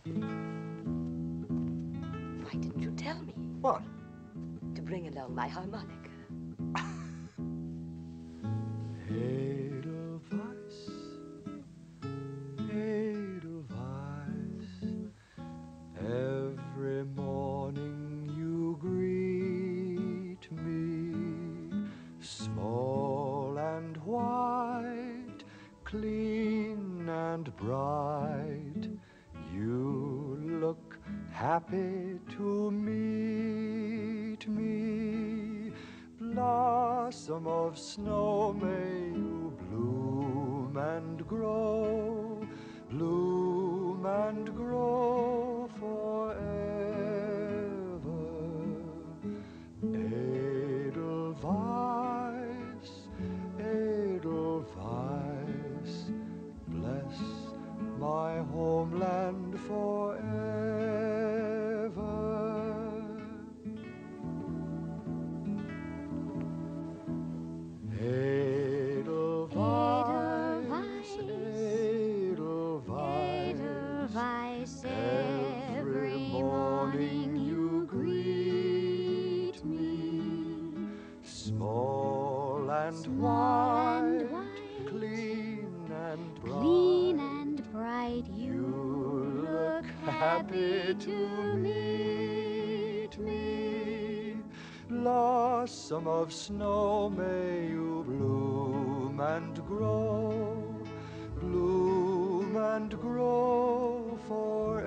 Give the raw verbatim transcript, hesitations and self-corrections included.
Why didn't you tell me? What? To bring along my harmonica. Edelweiss, Edelweiss, every morning you greet me, small and white, clean and bright, you look happy to meet me. Blossom of snow, may you bloom and grow, bloom and grow forever. Edelweiss, Edelweiss, bless my homeland forever. Edelweiss, Edelweiss, every morning you greet me, small and white, clean and bright, clean and bright, you look happy to meet me. Blossom of snow, may you bloom and grow, bloom and grow forever.